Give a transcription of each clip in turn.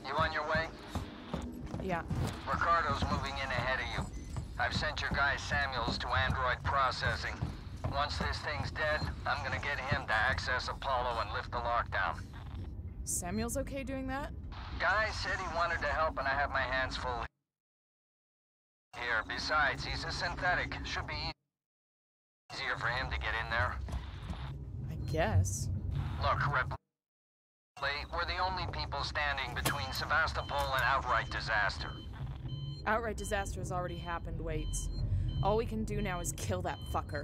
You on your way? Yeah. Ricardo's moving in ahead of you. I've sent your guy Samuels to android processing. Once this thing's dead, I'm gonna get him to access Apollo and lift the lockdown. Samuel's okay doing that? Guy said he wanted to help and I have my hands full here. Besides, he's a synthetic. Should be easier for him to get in there. I guess. Look, Ripley, we're the only people standing between Sevastopol and outright disaster. Outright disaster has already happened, Waits. All we can do now is kill that fucker.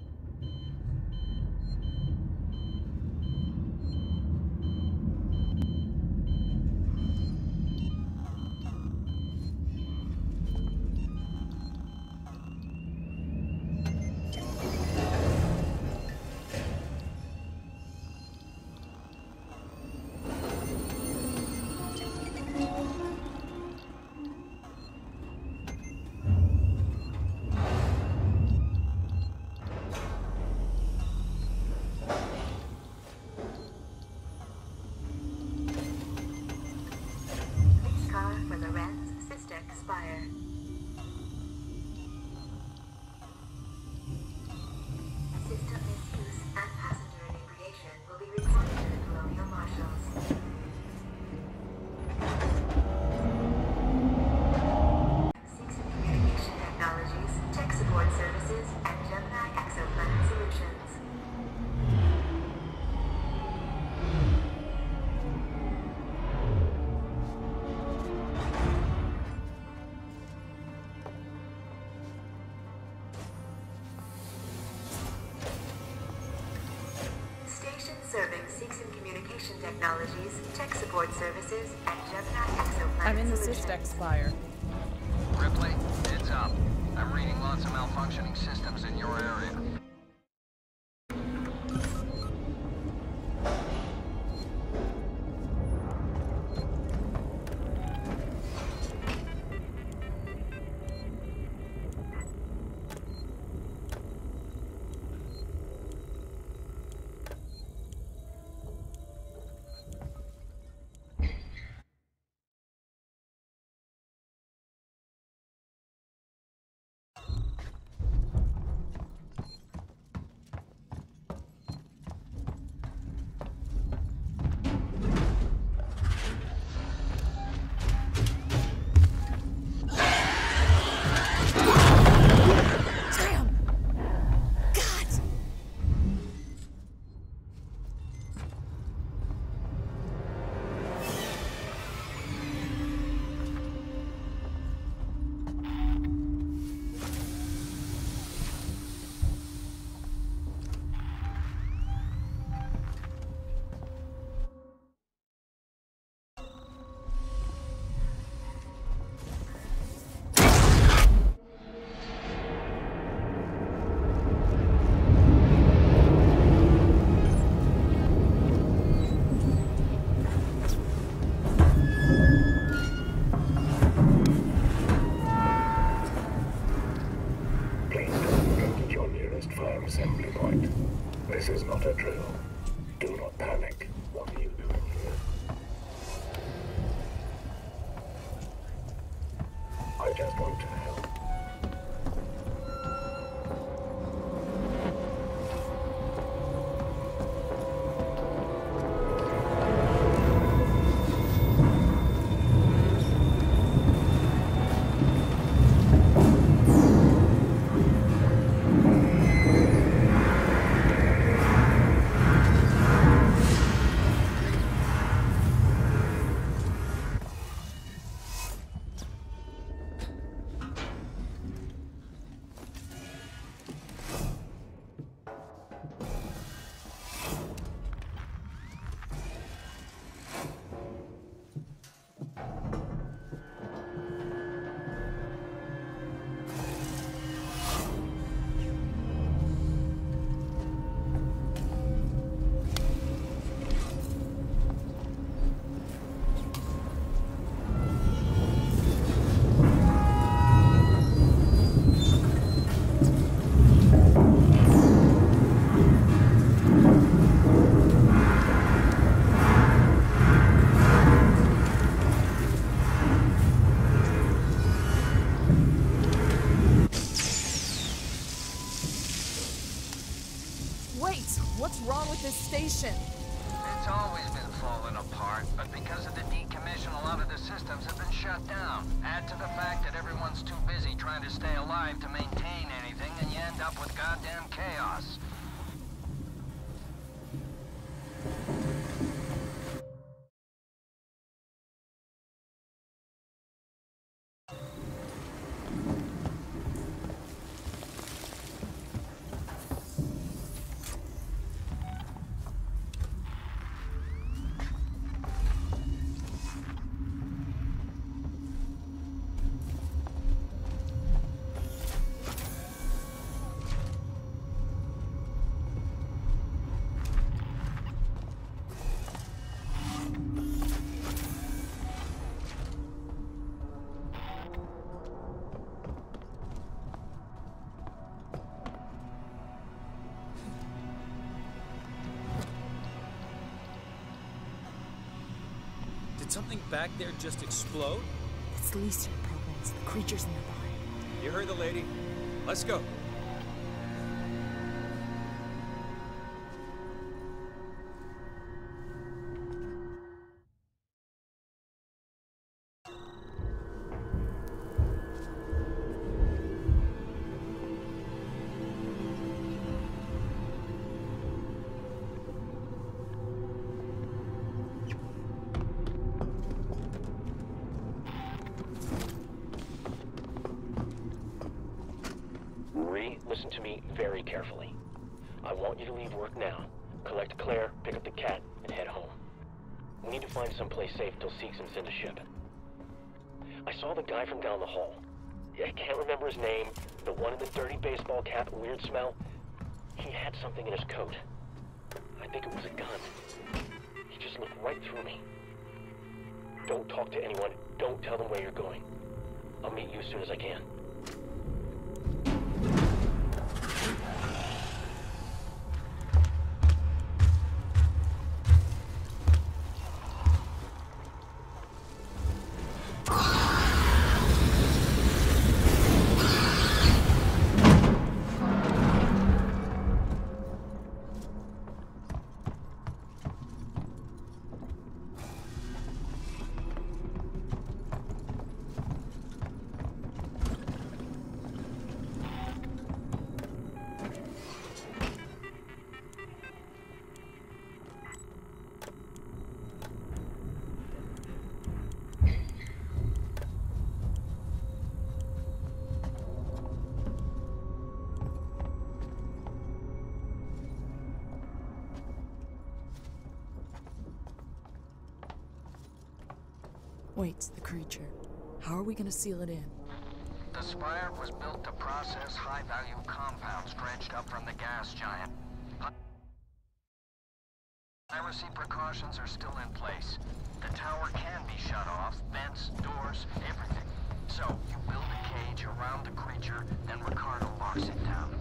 Technologies, tech support services, and Gemini exoplanet I'm in the solutions. Systex Spire. Ripley, heads up. I'm reading lots of malfunctioning systems in your area. Assembly point. This is not a drill. Do not panic. What are you doing here? I just want to help. this station. It's always been falling apart, but because of the decommission, a lot of the systems have been shut down. Add to the fact that everyone's too busy trying to stay alive to maintain anything, and you end up with goddamn chaos. Did something back there just explode? It's the least of your problems. The creatures nearby. You heard the lady. Let's go. Listen to me very carefully. I want you to leave work now, collect Claire, pick up the cat, and head home. We need to find someplace safe till Seegson's send a ship. I saw the guy from down the hall. I can't remember his name, the one in the dirty baseball cap, weird smell. He had something in his coat. I think it was a gun. He just looked right through me. Don't talk to anyone. Don't tell them where you're going. I'll meet you as soon as I can. Wait, the creature. How are we gonna seal it in? The spire was built to process high-value compounds dredged up from the gas giant. Piracy precautions are still in place. The tower can be shut off, vents, doors, everything. So, you build a cage around the creature, then Ricardo locks it down.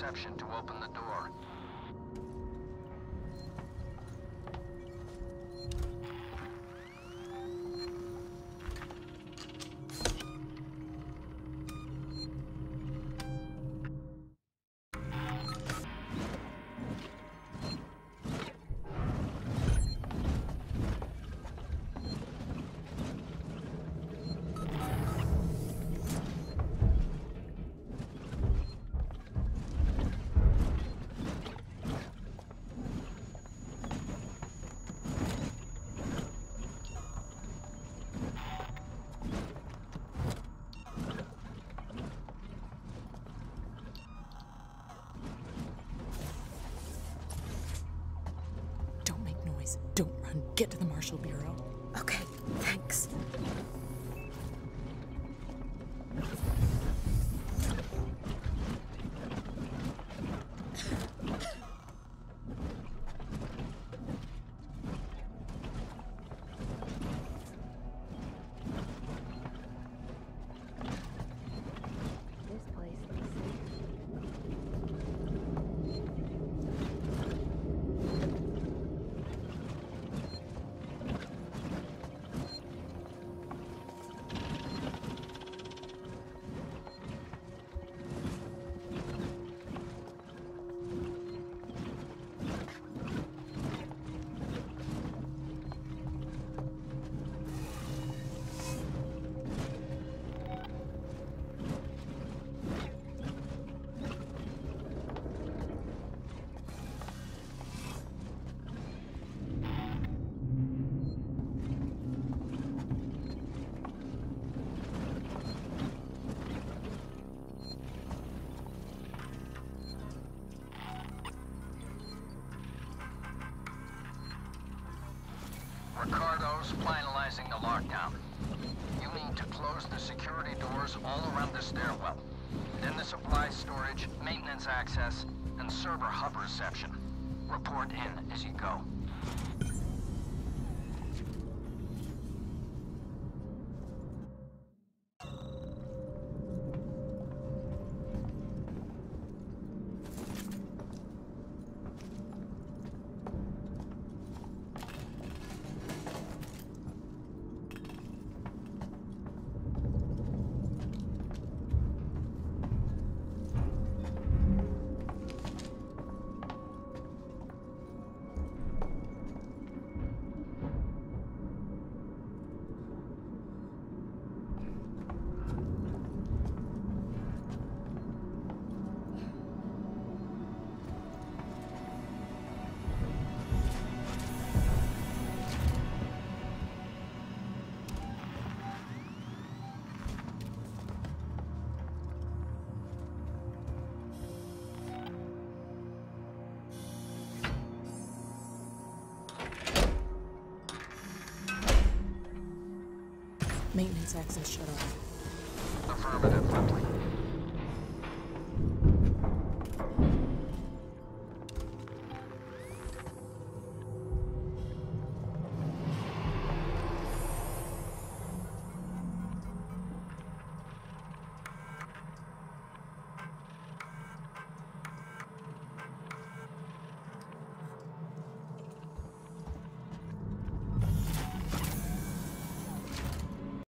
reception to open the door. Don't run. Get to the Marshal Bureau. Okay, thanks. This place looks safe. Ricardo's finalizing the lockdown. You need to close the security doors all around the stairwell. Then the supply storage, maintenance access, and server hub reception. Report in as you go. Maintenance access shut off.